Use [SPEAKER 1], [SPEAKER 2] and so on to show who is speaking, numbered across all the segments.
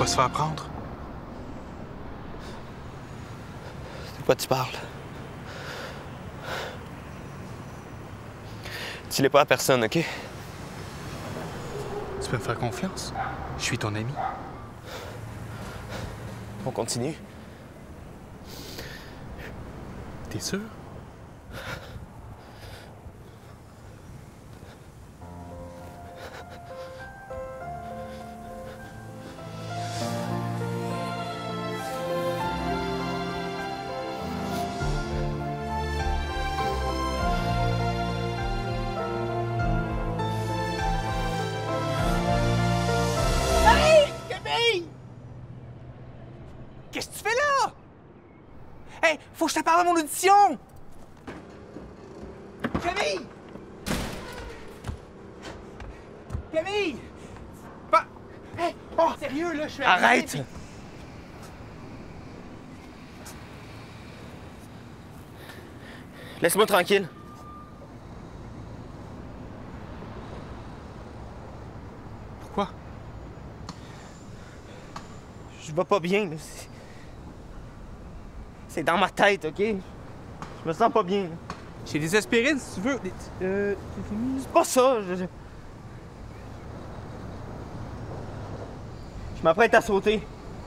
[SPEAKER 1] pas se faire prendre.
[SPEAKER 2] De quoi tu parles? Tu l'es pas à personne, OK?
[SPEAKER 1] Tu peux me faire confiance? Je suis ton ami.
[SPEAKER 2] On continue.
[SPEAKER 1] T'es sûr?
[SPEAKER 3] Qu'est-ce que tu fais là? Hey, faut que je te parle à mon audition! Camille! Camille! Hey, oh, sérieux, là, je suis...
[SPEAKER 2] Arrête! Laisse-moi tranquille.
[SPEAKER 1] Pourquoi?
[SPEAKER 2] Je vais pas bien, là. C'est dans ma tête, OK? Je me sens pas bien.
[SPEAKER 3] J'ai des aspirines, si tu veux.
[SPEAKER 2] C'est pas ça. Je m'apprête à sauter.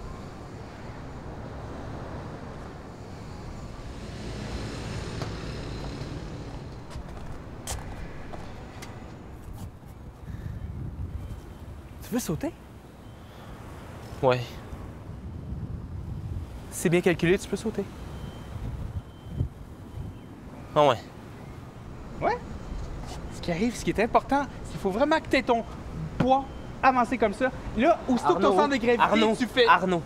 [SPEAKER 3] Tu veux sauter?
[SPEAKER 2] Ouais.
[SPEAKER 3] C'est bien calculé, tu peux sauter.
[SPEAKER 2] Ah ouais.
[SPEAKER 3] Ouais? Ce qui arrive, ce qui est important, c'est qu'il faut vraiment que tu aies ton poids avancé comme ça. Là, aussitôt que ton centre de gravité, tu fais...
[SPEAKER 2] Arnaud.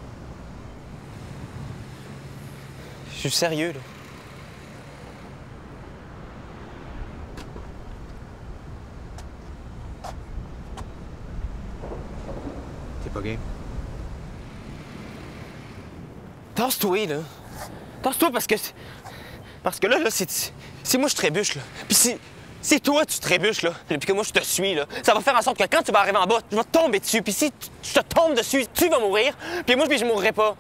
[SPEAKER 2] Je suis sérieux, là.
[SPEAKER 1] T'es pas game?
[SPEAKER 2] Tasse-toi, là. Tasse-toi parce que là, c'est moi je trébuche, là. Puis si toi tu trébuches, là, puis que moi je te suis, là, ça va faire en sorte que quand tu vas arriver en bas, je vais te tomber dessus. Puis si je te tombe dessus, tu vas mourir. Puis moi, je mourrai pas.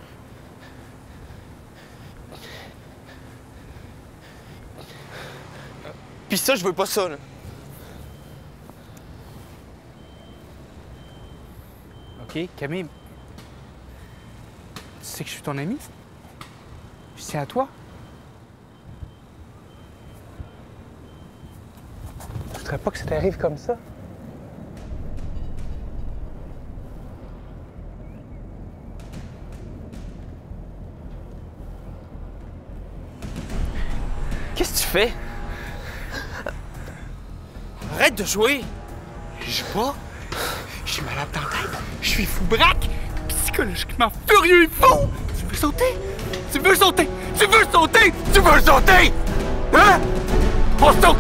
[SPEAKER 2] Puis ça, je veux pas ça, là.
[SPEAKER 3] OK, Camille. Tu sais que je suis ton ami? Je tiens à toi. Je voudrais pas que ça t'arrive comme ça.
[SPEAKER 2] Qu'est-ce que tu fais? Arrête de jouer!
[SPEAKER 3] Je joue pas. Je suis malade dans la tête. Je suis fou braque. Psychologiquement furieux et fou. Tu veux sauter? Tu veux sauter? Tu veux sauter? Tu veux sauter? Hein? On saute!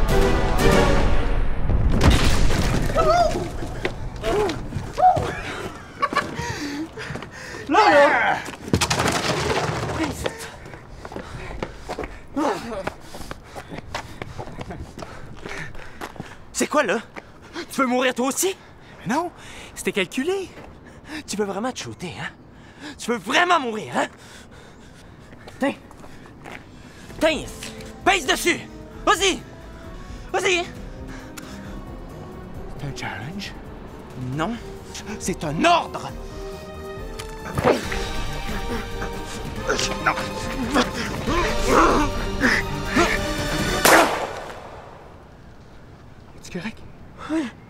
[SPEAKER 2] Là! C'est quoi, là? Tu veux mourir toi aussi?
[SPEAKER 3] Mais non, c'était calculé.
[SPEAKER 2] Tu veux vraiment te shooter, hein? Tu veux vraiment mourir, hein? Tiens! Tiens! Pèse dessus! Vas-y! Vas-y!
[SPEAKER 3] C'est un challenge?
[SPEAKER 2] Non, c'est un ordre!
[SPEAKER 3] Non! Es-tu correct?
[SPEAKER 2] Oui.